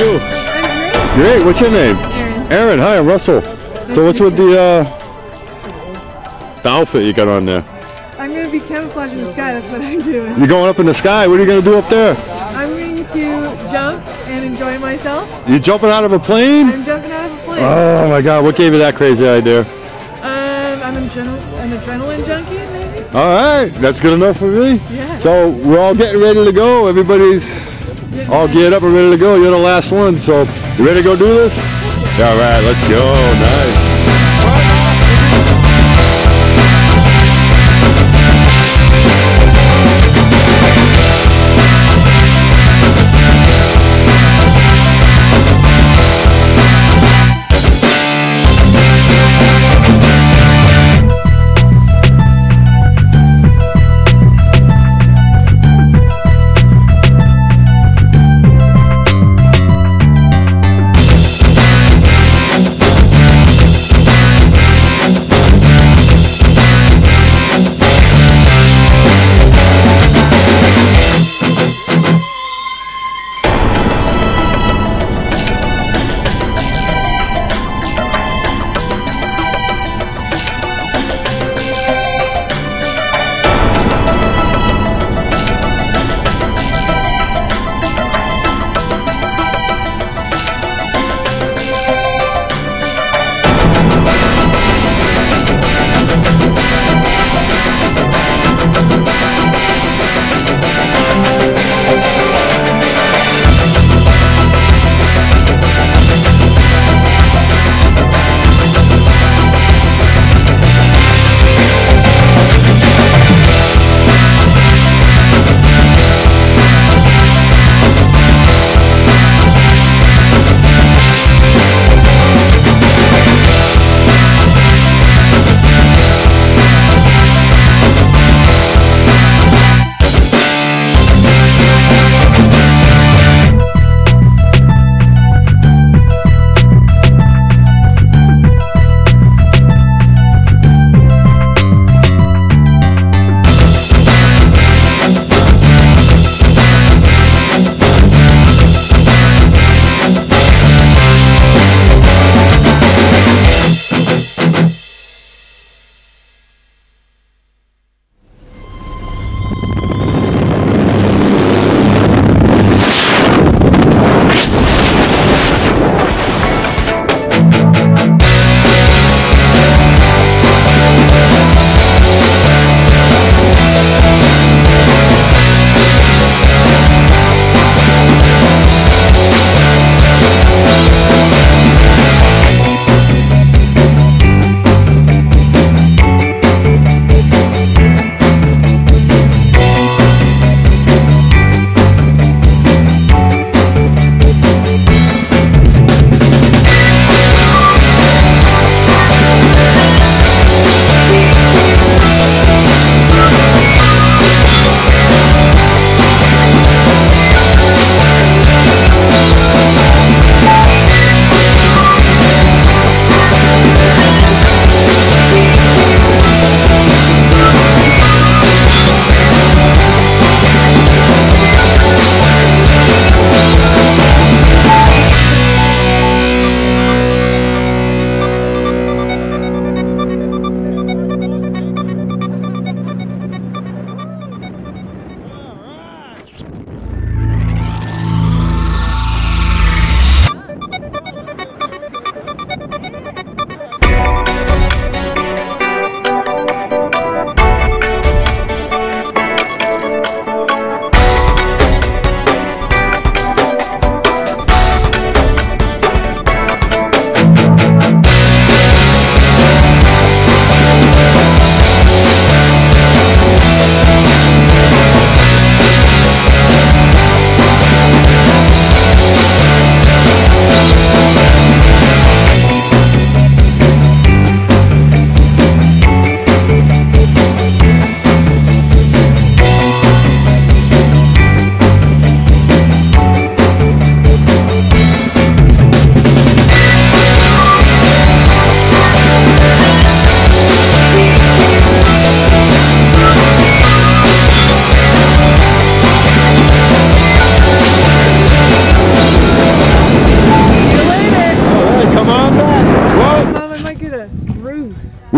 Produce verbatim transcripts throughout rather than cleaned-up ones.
you? I'm great. Great. What's your name? Erin. Erin. Hi, I'm Russell. So what's with the uh, the outfit you got on there? I'm going to be camouflaged in the sky. That's what I'm doing. You're going up in the sky. What are you going to do up there? I'm going to jump and enjoy myself. You jumping out of a plane? I'm jumping out of a plane. Oh my God! What gave you that crazy idea? Um, I'm an, adrenal an adrenaline junkie, maybe. All right, that's good enough for me. Yeah. So we're all getting ready to go. Everybody's all geared up and ready to go. You're the last one, so you ready to go do this? All right, let's go. Nice.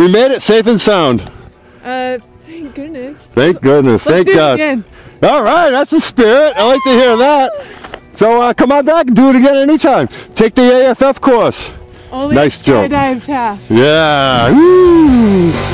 We made it safe and sound. Uh, thank goodness. Thank goodness. Let's Thank do it God. again. All right, that's the spirit. I like to hear that. So uh, come on back and do it again anytime. Take the A F F course. Only Nice joke. Skydive Taft. Yeah. Woo.